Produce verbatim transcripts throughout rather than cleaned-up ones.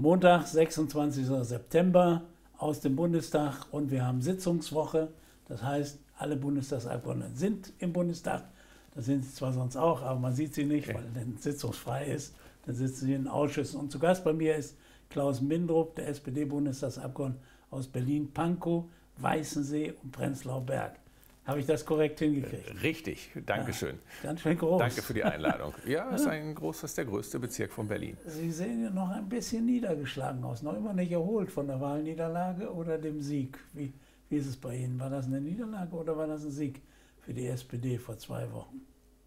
Montag, sechsundzwanzigster September, aus dem Bundestag und wir haben Sitzungswoche. Das heißt, alle Bundestagsabgeordneten sind im Bundestag. Das sind sie zwar sonst auch, aber man sieht sie nicht, weil dann sitzungsfrei ist. Dann sitzen sie in Ausschüssen. Und zu Gast bei mir ist Klaus Mindrup, der S P D-Bundestagsabgeordnete aus Berlin-Pankow, Weißensee und Prenzlauer Berg. Habe ich das korrekt hingekriegt? Richtig, Dankeschön. Ja, ganz schön groß. Danke für die Einladung. Ja, es ist ein groß, das ist der größte Bezirk von Berlin. Sie sehen ja noch ein bisschen niedergeschlagen aus, noch immer nicht erholt von der Wahlniederlage oder dem Sieg. Wie, wie ist es bei Ihnen? War das eine Niederlage oder war das ein Sieg für die S P D vor zwei Wochen?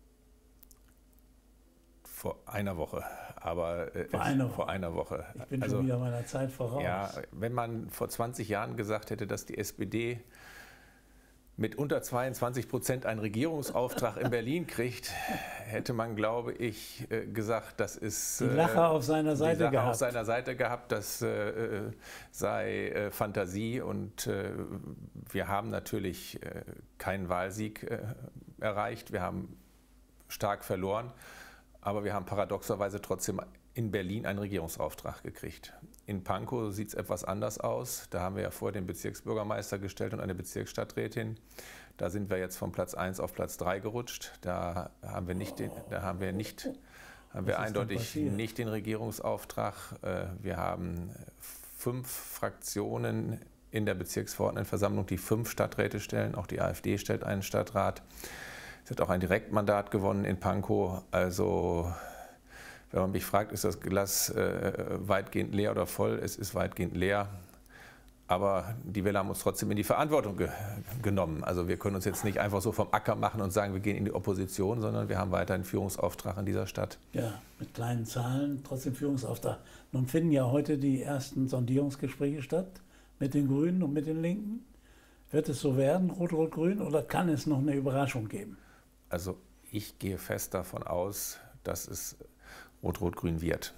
Vor einer Woche, aber äh, vor, einer Woche. vor einer Woche. Ich bin also, schon wieder meiner Zeit voraus. Ja, wenn man vor zwanzig Jahren gesagt hätte, dass die S P D mit unter zweiundzwanzig Prozent einen Regierungsauftrag in Berlin kriegt, hätte man, glaube ich, gesagt, das ist... Die Lacher auf seiner Seite die Lacher gehabt. auf seiner Seite gehabt, das äh, sei äh, Fantasie und äh, wir haben natürlich äh, keinen Wahlsieg äh, erreicht, wir haben stark verloren, aber wir haben paradoxerweise trotzdem in Berlin einen Regierungsauftrag gekriegt. In Pankow sieht es etwas anders aus. Da haben wir ja vor den Bezirksbürgermeister gestellt und eine Bezirksstadträtin. Da sind wir jetzt von Platz eins auf Platz drei gerutscht. Da haben wir nicht, den, da haben wir nicht, haben wir eindeutig nicht den Regierungsauftrag. Wir haben fünf Fraktionen in der Bezirksverordnetenversammlung, die fünf Stadträte stellen. Auch die AfD stellt einen Stadtrat. Es hat auch ein Direktmandat gewonnen in Pankow. Also wenn man mich fragt, ist das Glas äh, weitgehend leer oder voll? Es ist weitgehend leer. Aber die Wähler haben uns trotzdem in die Verantwortung ge genommen. Also wir können uns jetzt nicht einfach so vom Acker machen und sagen, wir gehen in die Opposition, sondern wir haben weiter einen Führungsauftrag in dieser Stadt. Ja, mit kleinen Zahlen, trotzdem Führungsauftrag. Nun finden ja heute die ersten Sondierungsgespräche statt mit den Grünen und mit den Linken. Wird es so werden, Rot-Rot-Grün, oder kann es noch eine Überraschung geben? Also ich gehe fest davon aus, dass es Rot-Rot-Grün wird.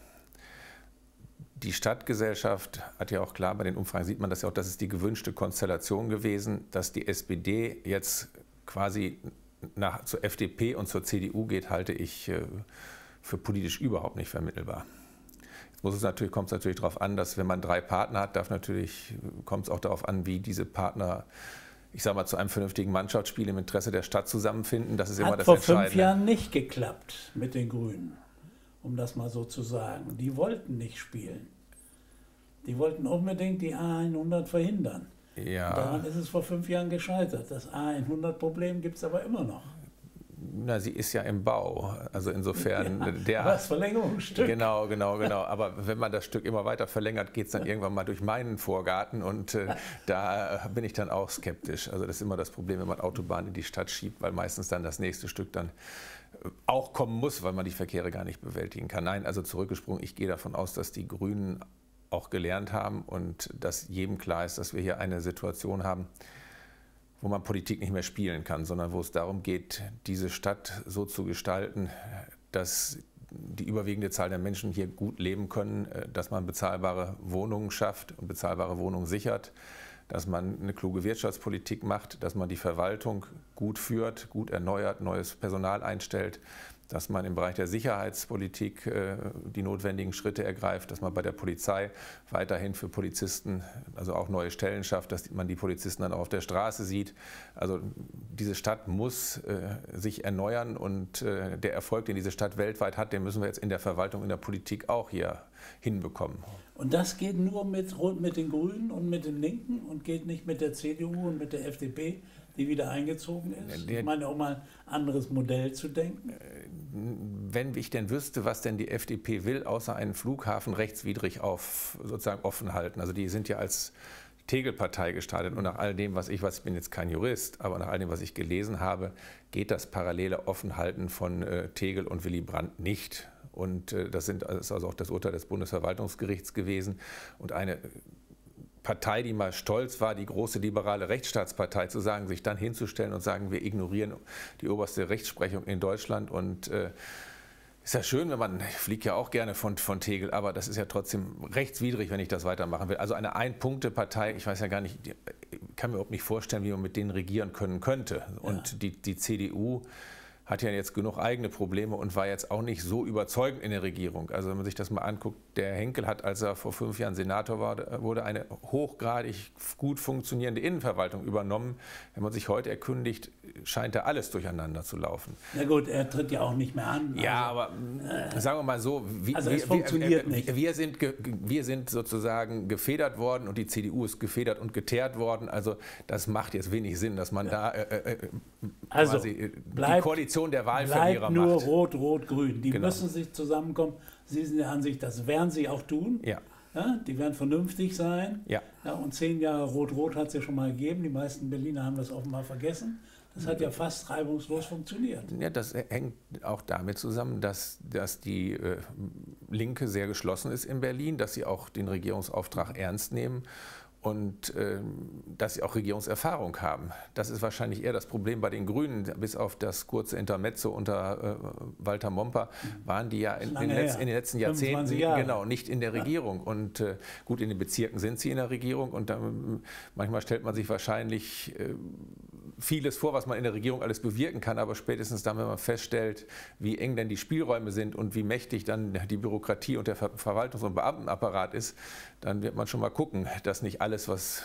Die Stadtgesellschaft hat ja auch klar, bei den Umfragen sieht man das ja auch, das ist die gewünschte Konstellation gewesen, dass die S P D jetzt quasi nach, zur F D P und zur C D U geht, halte ich äh, für politisch überhaupt nicht vermittelbar. Jetzt muss es natürlich, kommt es natürlich darauf an, dass wenn man drei Partner hat, darf natürlich, kommt es auch darauf an, wie diese Partner, ich sage mal, zu einem vernünftigen Mannschaftsspiel im Interesse der Stadt zusammenfinden. Das ist immer das Entscheidende. Hat vor fünf Jahren nicht geklappt mit den Grünen, um das mal so zu sagen. Die wollten nicht spielen. Die wollten unbedingt die A hundert verhindern. Ja. Und daran ist es vor fünf Jahren gescheitert. Das A hundert-Problem gibt es aber immer noch. Na, sie ist ja im Bau, also insofern ja, der... Das Verlängerungsstück. Genau, genau, genau. Aber wenn man das Stück immer weiter verlängert, geht es dann irgendwann mal durch meinen Vorgarten und äh, da bin ich dann auch skeptisch. Also das ist immer das Problem, wenn man Autobahnen in die Stadt schiebt, weil meistens dann das nächste Stück dann auch kommen muss, weil man die Verkehre gar nicht bewältigen kann. Nein, also zurückgesprungen, ich gehe davon aus, dass die Grünen auch gelernt haben und dass jedem klar ist, dass wir hier eine Situation haben, wo man Politik nicht mehr spielen kann, sondern wo es darum geht, diese Stadt so zu gestalten, dass die überwiegende Zahl der Menschen hier gut leben können, dass man bezahlbare Wohnungen schafft und bezahlbare Wohnungen sichert, dass man eine kluge Wirtschaftspolitik macht, dass man die Verwaltung gut führt, gut erneuert, neues Personal einstellt, dass man im Bereich der Sicherheitspolitik äh, die notwendigen Schritte ergreift, dass man bei der Polizei weiterhin für Polizisten, also auch neue Stellen schafft, dass man die Polizisten dann auch auf der Straße sieht. Also diese Stadt muss äh, sich erneuern und äh, der Erfolg, den diese Stadt weltweit hat, den müssen wir jetzt in der Verwaltung, in der Politik auch hier hinbekommen. Und das geht nur mit, mit den Grünen und mit den Linken und geht nicht mit der C D U und mit der F D P, die wieder eingezogen ist? Ich meine, auch mal ein anderes Modell zu denken. Wenn ich denn wüsste, was denn die F D P will, außer einen Flughafen rechtswidrig auf, sozusagen offen halten. Also die sind ja als Tegel-Partei gestartet und nach all dem, was ich, was ich bin jetzt kein Jurist, aber nach all dem, was ich gelesen habe, geht das parallele Offenhalten von äh, Tegel und Willy Brandt nicht. Und äh, das, sind, das ist also auch das Urteil des Bundesverwaltungsgerichts gewesen. Und eine Partei, die mal stolz war, die große liberale Rechtsstaatspartei zu sagen, sich dann hinzustellen und sagen, wir ignorieren die oberste Rechtsprechung in Deutschland. Und äh, ist ja schön, wenn man, ich fliege ja auch gerne von, von Tegel, aber das ist ja trotzdem rechtswidrig, wenn ich das weitermachen will. Also eine Ein-Punkte-Partei, ich weiß ja gar nicht, ich kann mir überhaupt nicht vorstellen, wie man mit denen regieren können könnte. Und ja. die, die C D U hat ja jetzt genug eigene Probleme und war jetzt auch nicht so überzeugend in der Regierung. Also wenn man sich das mal anguckt, der Henkel hat, als er vor fünf Jahren Senator war, wurde eine hochgradig gut funktionierende Innenverwaltung übernommen. Wenn man sich heute erkundigt, scheint da alles durcheinander zu laufen. Na gut, er tritt ja auch nicht mehr an. Ja, also, aber äh, sagen wir mal so, wie, also es wir, funktioniert wir, nicht. Wir sind, wir sind sozusagen gefedert worden und die C D U ist gefedert und geteert worden. Also das macht jetzt wenig Sinn, dass man ja. da äh, äh, also, quasi bleibt, die Koalition der Wahlverlierer nur macht. Rot, Rot, Grün. Die genau. müssen sich zusammenkommen. Sie sind der Ansicht, das werden sie auch tun. Ja. Ja, die werden vernünftig sein. Ja. Ja, und zehn Jahre Rot-Rot hat es ja schon mal gegeben. Die meisten Berliner haben das offenbar vergessen. Das hat ja fast reibungslos funktioniert. Ja, das hängt auch damit zusammen, dass, dass die äh, Linke sehr geschlossen ist in Berlin, dass sie auch den Regierungsauftrag ernst nehmen und äh, dass sie auch Regierungserfahrung haben. Das ist wahrscheinlich eher das Problem bei den Grünen. Bis auf das kurze Intermezzo unter äh, Walter Momper waren die ja in, in, Letz-, in den letzten Jahrzehnten genau, nicht in der Regierung. Und äh, gut, in den Bezirken sind sie in der Regierung und dann, manchmal stellt man sich wahrscheinlich äh, vieles vor, was man in der Regierung alles bewirken kann, aber spätestens dann, wenn man feststellt, wie eng denn die Spielräume sind und wie mächtig dann die Bürokratie und der Ver- Verwaltungs- und Beamtenapparat ist, dann wird man schon mal gucken, dass nicht alles, was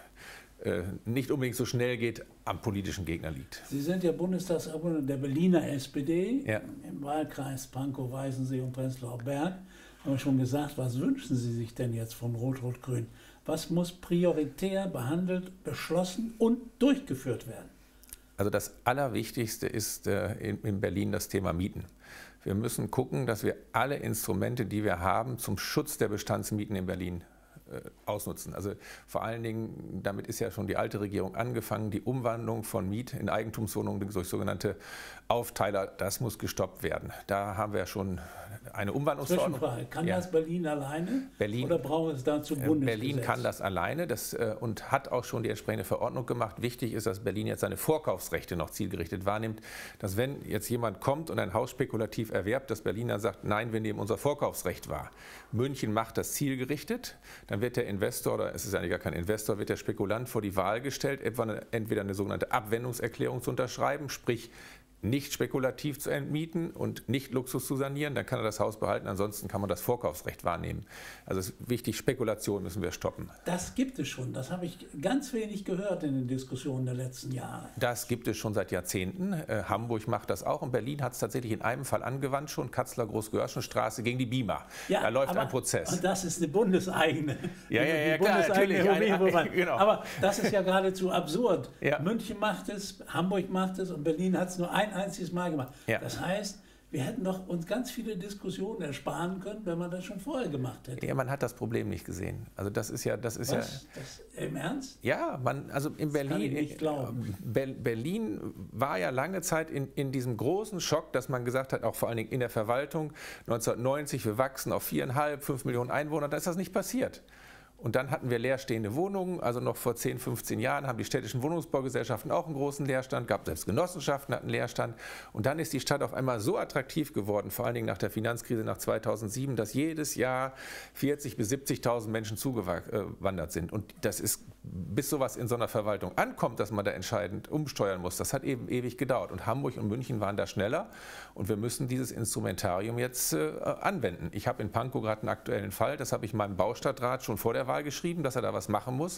äh, nicht unbedingt so schnell geht, am politischen Gegner liegt. Sie sind ja Bundestagsabgeordneter der Berliner S P D, ja. im Wahlkreis Pankow, Weißensee und Prenzlauer Berg. Haben wir schon gesagt, was wünschen Sie sich denn jetzt von Rot-Rot-Grün? Was muss prioritär behandelt, beschlossen und durchgeführt werden? Also das Allerwichtigste ist äh, in, in Berlin das Thema Mieten. Wir müssen gucken, dass wir alle Instrumente, die wir haben, zum Schutz der Bestandsmieten in Berlin äh, ausnutzen. Also vor allen Dingen, damit ist ja schon die alte Regierung angefangen, die Umwandlung von Miet- in Eigentumswohnungen durch sogenannte Aufteiler, das muss gestoppt werden. Da haben wir ja schon eine Umwandlungsverordnung. Zwischenfrage, kann ja. das Berlin alleine Berlin, oder braucht es dazu Bundesgesetz? Berlin kann das alleine das, äh, und hat auch schon die entsprechende Verordnung gemacht. Wichtig ist, dass Berlin jetzt seine Vorkaufsrechte noch zielgerichtet wahrnimmt, dass wenn jetzt jemand kommt und ein Haus spekulativ erwerbt, dass Berlin dann sagt, nein, wir nehmen unser Vorkaufsrecht wahr. München macht das zielgerichtet, dann wird der Investor, oder es ist eigentlich gar kein Investor, wird der Spekulant vor die Wahl gestellt, entweder eine sogenannte Abwendungserklärung zu unterschreiben, sprich nicht spekulativ zu entmieten und nicht Luxus zu sanieren, dann kann er das Haus behalten, ansonsten kann man das Vorkaufsrecht wahrnehmen. Also es ist wichtig, Spekulation müssen wir stoppen. Das gibt es schon, das habe ich ganz wenig gehört in den Diskussionen der letzten Jahre. Das gibt es schon seit Jahrzehnten. Äh, Hamburg macht das auch und Berlin hat es tatsächlich in einem Fall angewandt schon, Katzler Groß-Görschen-Straße gegen die BIMA. Ja, da läuft aber, ein Prozess. Und das ist eine bundeseigene. Ja, ja, ja, die klar, bundeseigene natürlich. Ein, ein, genau. Aber das ist ja geradezu absurd. Ja. München macht es, Hamburg macht es und Berlin hat es nur ein einziges Mal gemacht. Ja. Das heißt, wir hätten doch uns ganz viele Diskussionen ersparen können, wenn man das schon vorher gemacht hätte. Ja, man hat das Problem nicht gesehen. Also das ist ja, das ist Was? ja. Das, im Ernst? Ja, man, also in das Berlin. Kann ich nicht glauben. Berlin war ja lange Zeit in, in diesem großen Schock, dass man gesagt hat, auch vor allen Dingen in der Verwaltung, neunzehnhundertneunzig, wir wachsen auf viereinhalb, fünf Millionen Einwohner, da ist das nicht passiert. Und dann hatten wir leerstehende Wohnungen, also noch vor zehn, fünfzehn Jahren haben die städtischen Wohnungsbaugesellschaften auch einen großen Leerstand gehabt, selbst Genossenschaften hatten Leerstand. Und dann ist die Stadt auf einmal so attraktiv geworden, vor allen Dingen nach der Finanzkrise nach zweitausendsieben, dass jedes Jahr vierzigtausend bis siebzigtausend Menschen zugewandert sind. Und das ist, bis sowas in so einer Verwaltung ankommt, dass man da entscheidend umsteuern muss, das hat eben ewig gedauert. Und Hamburg und München waren da schneller und wir müssen dieses Instrumentarium jetzt äh, anwenden. Ich habe in Pankow gerade einen aktuellen Fall, das habe ich meinem Baustadtrat schon vor der Wahl geschrieben, dass er da was machen muss.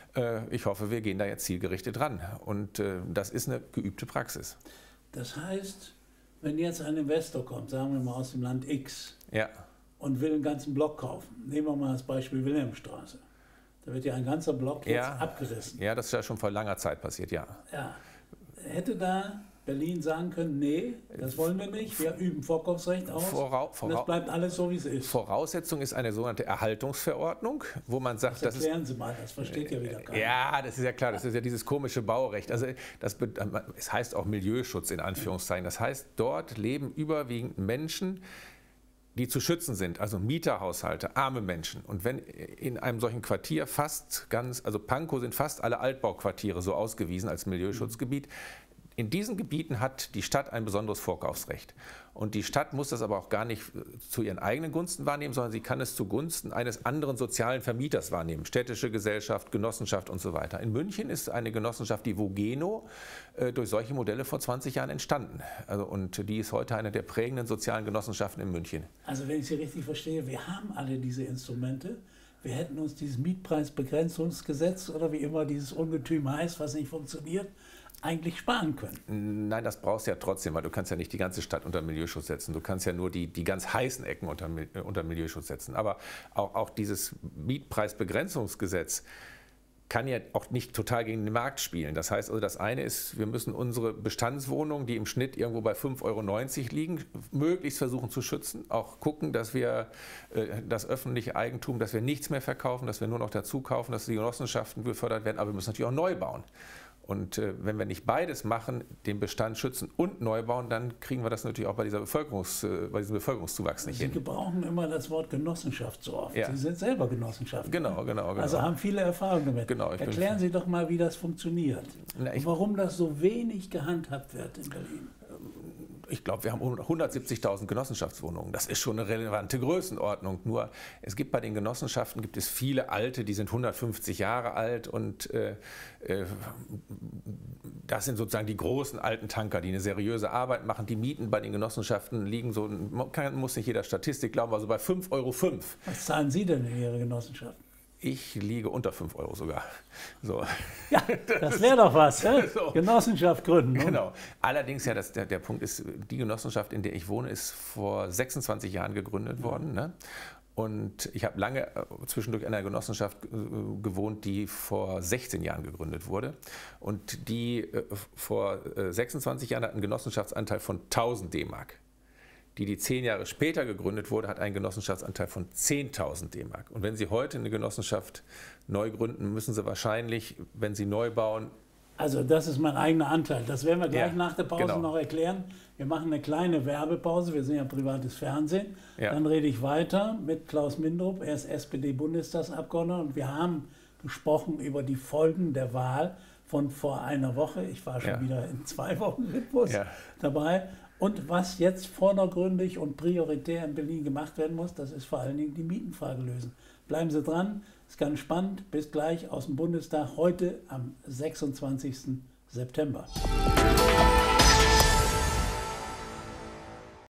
Ich hoffe, wir gehen da jetzt zielgerichtet ran. Und das ist eine geübte Praxis. Das heißt, wenn jetzt ein Investor kommt, sagen wir mal aus dem Land X, ja. und will einen ganzen Block kaufen, nehmen wir mal das Beispiel Wilhelmstraße, da wird ja ein ganzer Block jetzt ja. abgerissen. Ja, das ist ja schon vor langer Zeit passiert, ja. Ja. Hätte da Berlin sagen können, nee, das wollen wir nicht, wir üben Vorkaufsrecht aus, Vorau, vorau, und das bleibt alles so, wie es ist. Voraussetzung ist eine sogenannte Erhaltungsverordnung, wo man sagt, das das erklären Sie mal, das versteht ja wieder keiner. Ja, das ist ja klar, das ist ja dieses komische Baurecht. Also das, es heißt auch Milieuschutz in Anführungszeichen. Das heißt, dort leben überwiegend Menschen, die zu schützen sind, also Mieterhaushalte, arme Menschen. Und wenn in einem solchen Quartier fast ganz, also Pankow sind fast alle Altbauquartiere so ausgewiesen als Milieuschutzgebiet, In diesen Gebieten hat die Stadt ein besonderes Vorkaufsrecht. Und die Stadt muss das aber auch gar nicht zu ihren eigenen Gunsten wahrnehmen, sondern sie kann es zugunsten eines anderen sozialen Vermieters wahrnehmen. Städtische Gesellschaft, Genossenschaft und so weiter. In München ist eine Genossenschaft, die Vogeno, äh, durch solche Modelle vor zwanzig Jahren entstanden. Also, und die ist heute eine der prägenden sozialen Genossenschaften in München. Also wenn ich Sie richtig verstehe, wir haben alle diese Instrumente. Wir hätten uns dieses Mietpreisbegrenzungsgesetz oder wie immer dieses Ungetüm heißt, was nicht funktioniert, eigentlich sparen können. Nein, das brauchst du ja trotzdem, weil du kannst ja nicht die ganze Stadt unter Milieuschutz setzen. Du kannst ja nur die, die ganz heißen Ecken unter, unter Milieuschutz setzen. Aber auch, auch dieses Mietpreisbegrenzungsgesetz kann ja auch nicht total gegen den Markt spielen. Das heißt also, das eine ist, wir müssen unsere Bestandswohnungen, die im Schnitt irgendwo bei fünf Euro neunzig liegen, möglichst versuchen zu schützen. Auch gucken, dass wir äh, das öffentliche Eigentum, dass wir nichts mehr verkaufen, dass wir nur noch dazu kaufen, dass die Genossenschaften gefördert werden. Aber wir müssen natürlich auch neu bauen. Und äh, wenn wir nicht beides machen, den Bestand schützen und neu bauen, dann kriegen wir das natürlich auch bei, dieser Bevölkerungs, äh, bei diesem Bevölkerungszuwachs nicht Sie hin. Sie gebrauchen immer das Wort Genossenschaft so oft. Ja. Sie sind selber Genossenschaft. Genau, genau, genau. Also haben viele Erfahrungen damit. Genau, Erklären Sie doch mal, wie das funktioniert. Na, ich, und warum das so wenig gehandhabt wird in Berlin. Ich glaube, wir haben hundertsiebzigtausend Genossenschaftswohnungen. Das ist schon eine relevante Größenordnung. Nur es gibt bei den Genossenschaften gibt es viele alte, die sind hundertfünfzig Jahre alt und äh, äh, das sind sozusagen die großen alten Tanker, die eine seriöse Arbeit machen. Die Mieten bei den Genossenschaften liegen so, kann, muss nicht jeder Statistik glauben, also bei fünf Euro fünf. Was zahlen Sie denn in Ihre Genossenschaft? Ich liege unter fünf Euro sogar. So. Ja, das wäre doch was, ja? So. Genossenschaft gründen. Ne? Genau. Allerdings, ja, das, der, der Punkt ist, die Genossenschaft, in der ich wohne, ist vor sechsundzwanzig Jahren gegründet worden. Ne? Und ich habe lange zwischendurch in einer Genossenschaft gewohnt, die vor sechzehn Jahren gegründet wurde. Und die vor sechsundzwanzig Jahren hat einen Genossenschaftsanteil von tausend D-Mark. Die, die zehn Jahre später gegründet wurde, hat einen Genossenschaftsanteil von zehntausend D-Mark. Und wenn Sie heute eine Genossenschaft neu gründen, müssen Sie wahrscheinlich, wenn Sie neu bauen... Also das ist mein eigener Anteil. Das werden wir gleich Ja, nach der Pause genau. noch erklären. Wir machen eine kleine Werbepause. Wir sind ja privates Fernsehen. Ja. Dann rede ich weiter mit Klaus Mindrup. Er ist S P D-Bundestagsabgeordneter. Und wir haben gesprochen über die Folgen der Wahl von vor einer Woche. Ich war schon Ja. wieder in zwei Wochen Rhythmus Ja. dabei. Und was jetzt vordergründig und prioritär in Berlin gemacht werden muss, das ist vor allen Dingen die Mietenfrage lösen. Bleiben Sie dran, ist ganz spannend. Bis gleich aus dem Bundestag, heute am sechsundzwanzigsten September.